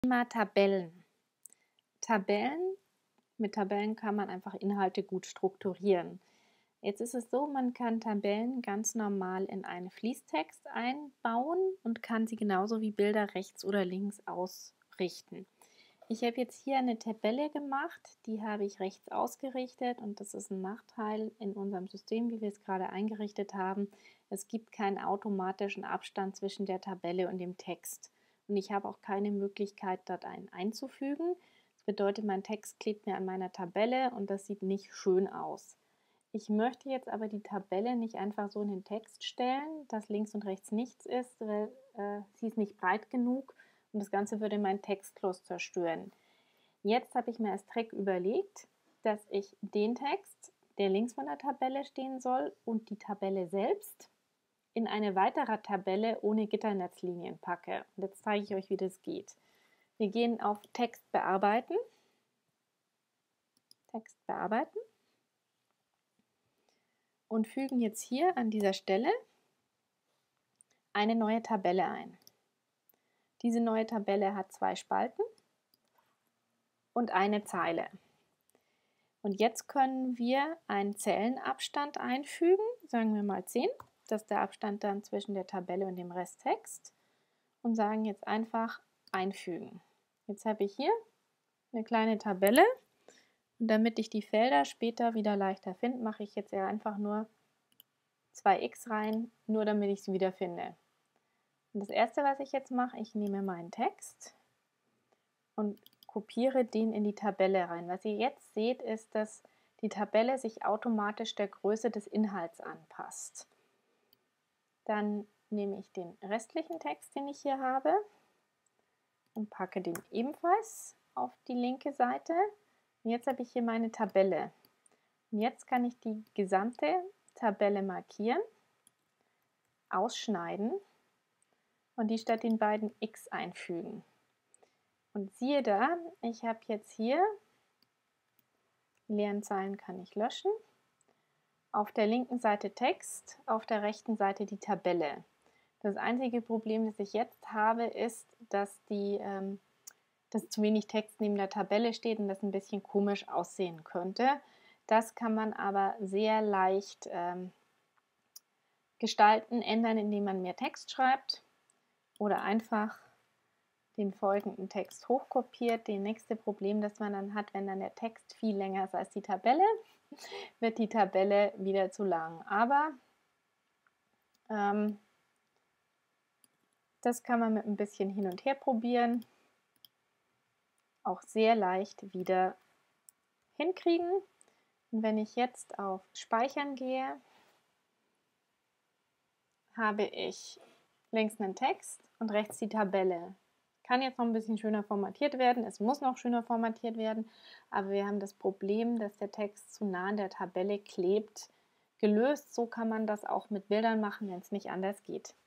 Thema Tabellen. Mit Tabellen kann man einfach Inhalte gut strukturieren. Jetzt ist es so, man kann Tabellen ganz normal in einen Fließtext einbauen und kann sie genauso wie Bilder rechts oder links ausrichten. Ich habe jetzt hier eine Tabelle gemacht, die habe ich rechts ausgerichtet und das ist ein Nachteil in unserem System, wie wir es gerade eingerichtet haben. Es gibt keinen automatischen Abstand zwischen der Tabelle und dem Text. Und ich habe auch keine Möglichkeit, dort einen einzufügen. Das bedeutet, mein Text klebt mir an meiner Tabelle und das sieht nicht schön aus. Ich möchte jetzt aber die Tabelle nicht einfach so in den Text stellen, dass links und rechts nichts ist, weil sie ist nicht breit genug und das Ganze würde meinen Textfluss zerstören. Jetzt habe ich mir als Trick überlegt, dass ich den Text, der links von der Tabelle stehen soll, und die Tabelle selbst in eine weitere Tabelle ohne Gitternetzlinien packe. Und jetzt zeige ich euch, wie das geht. Wir gehen auf Text bearbeiten. Text bearbeiten. Und fügen jetzt hier an dieser Stelle eine neue Tabelle ein. Diese neue Tabelle hat 2 Spalten und eine Zeile. Und jetzt können wir einen Zellenabstand einfügen, sagen wir mal 10. Das ist der Abstand dann zwischen der Tabelle und dem Resttext. Und sagen jetzt einfach einfügen. Jetzt habe ich hier eine kleine Tabelle. Und damit ich die Felder später wieder leichter finde, mache ich jetzt einfach nur 2x rein, nur damit ich sie wieder finde. Und das erste, was ich jetzt mache, ich nehme meinen Text und kopiere den in die Tabelle rein. Was ihr jetzt seht, ist, dass die Tabelle sich automatisch der Größe des Inhalts anpasst. Dann nehme ich den restlichen Text, den ich hier habe, und packe den ebenfalls auf die linke Seite. Und jetzt habe ich hier meine Tabelle. Und jetzt kann ich die gesamte Tabelle markieren, ausschneiden und die statt den beiden x einfügen. Und siehe da, ich habe jetzt hier, die leeren Zeilen kann ich löschen, auf der linken Seite Text, auf der rechten Seite die Tabelle. Das einzige Problem, das ich jetzt habe, ist, dass zu wenig Text neben der Tabelle steht und das ein bisschen komisch aussehen könnte. Das kann man aber sehr leicht gestalten, ändern, indem man mehr Text schreibt oder einfach den folgenden Text hochkopiert. Das nächste Problem, das man dann hat, wenn dann der Text viel länger ist als die Tabelle, wird die Tabelle wieder zu lang. Aber das kann man mit ein bisschen hin und her probieren auch sehr leicht wieder hinkriegen. Und wenn ich jetzt auf Speichern gehe, habe ich links einen Text und rechts die Tabelle. Kann jetzt noch ein bisschen schöner formatiert werden, es muss noch schöner formatiert werden, aber wir haben das Problem, dass der Text zu nah an der Tabelle klebt, gelöst. So kann man das auch mit Bildern machen, wenn es nicht anders geht.